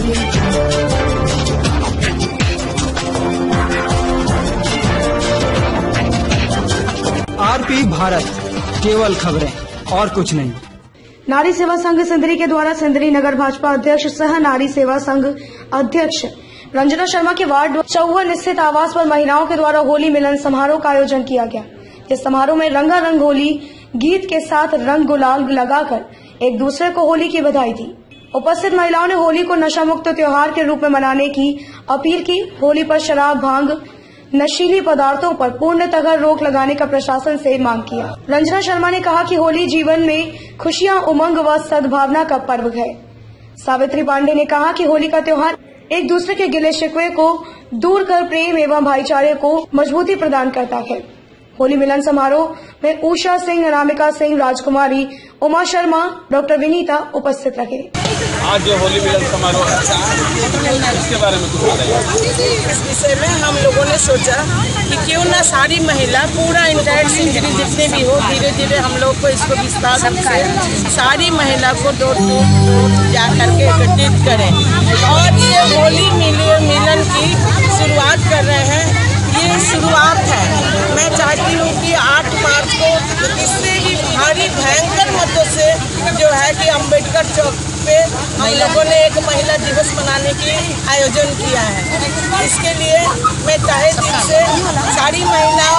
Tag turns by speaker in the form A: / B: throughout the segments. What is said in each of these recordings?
A: RP Bharat, केवल खबरें और कुछ नहीं।
B: नारी सेवा संघ सिंदरी के द्वारा सिंदरी नगर भाजपा अध्यक्ष सह नारी सेवा संघ अध्यक्ष रंजना शर्मा के वार्ड 54 स्थित आवास पर महिलाओं के द्वारा होली मिलन समारोह का आयोजन किया गया। इस समारोह में रंगारंग होली गीत के साथ रंग गुलाल लगाकर एक दूसरे को होली की बधाई दी। उपस्थित महिलाओं ने होली को नशा मुक्त त्योहार के रूप में मनाने की अपील की। होली पर शराब, भांग, नशीली पदार्थों पर पूर्णतः रोक लगाने का प्रशासन से मांग किया। रंजना शर्मा ने कहा कि होली जीवन में खुशियां, उमंग व सद्भावना का पर्व है। सावित्री पांडे ने कहा कि होली का त्योहार एक दूसरे के गिले शिकवे को दूर कर प्रेम एवं भाईचारे को मजबूती प्रदान करता है। होली मिलन समारोह में उषा सिंह, अनामिका सिंह, राजकुमारी, उमा शर्मा, डॉक्टर विनीता उपस्थित रहे।
C: आज जो होली मिलन समारोह है इसके बारे में कुछ बताइए।
D: इस विषय में हम लोगों ने सोचा कि क्यों ना सारी महिला पूरा इंटायर सिंदरी जितने भी हो, धीरे धीरे हम लोग को इसको विस्तार से सारी महिला को डोर जा करके एकत्रित करें और ये होली मिलन की शुरुआत कर रहे हैं। ये शुरुआत है। मैं चाहती हूँ कि 8 मार्च को इससे भी भारी भयंकर मतों से जो है कि अम्बेडकर चौक पे हम लोगों ने एक महिला दिवस मनाने की आयोजन किया है। इसके लिए मैं तहे दिल से सारी महिलाओं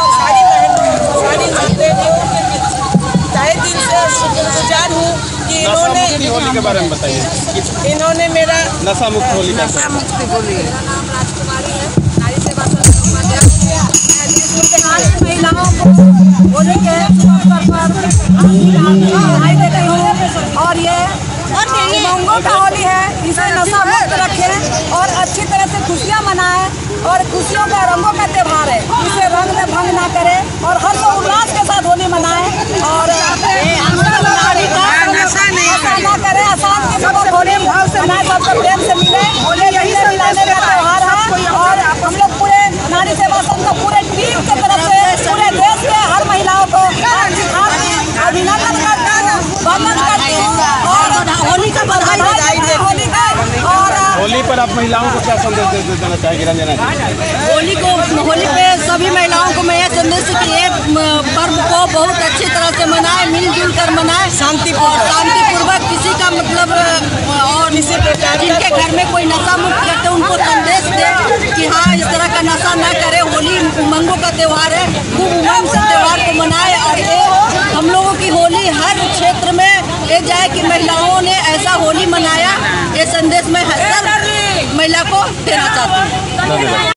D: तहे दिल से शुक्रगुजार हूँ कि
C: होली के बारे में बताइए।
D: इन्होंने मेरा
C: नशा मुक्त होली का
E: महिलाओं को होली के और ये उमंगों का होली है। इसे नशा मुक्त रखें और अच्छी तरह से खुशियाँ मनाएं और खुशियों का रंगों का त्योहार है। इसे रंग में भंग ना करें और हर लोग उल्लास के साथ होली मनाएं और नशा ना करें। आसान के साथ होली भाव से मनाएं, सबको प्रेम से मिले। होली यही मिलाने का त्योहार है और हम लोग पूरे नारी सेवा संघ को पूरे टीम की तरफ से पूरे देश के हर महिलाओं को अभिनंदन करती हूँ और होली का बधाई होली का। और
C: होली पर आप महिलाओं को क्या संदेश देना चाहेंगे रंजना जी?
E: होली पे सभी महिलाओं को मैं यह संदेश कि ये पर्व को बहुत अच्छी तरह से मनाएं, मिलजुल कर मनाएं, शांतिपूर्वक। किसी का मतलब और जिनके घर में कोई नशा मुक्त करते उनको संदेश दे कि हाँ इस तरह का नशा ना करे। होली उमंगों का त्योहार है, खूब उमंग से त्योहार को मनाए और ये हम लोगों की होली हर क्षेत्र में ये जाए कि महिलाओं ने ऐसा होली मनाया। ये संदेश मैं हर महिला को देना चाहती हूँ।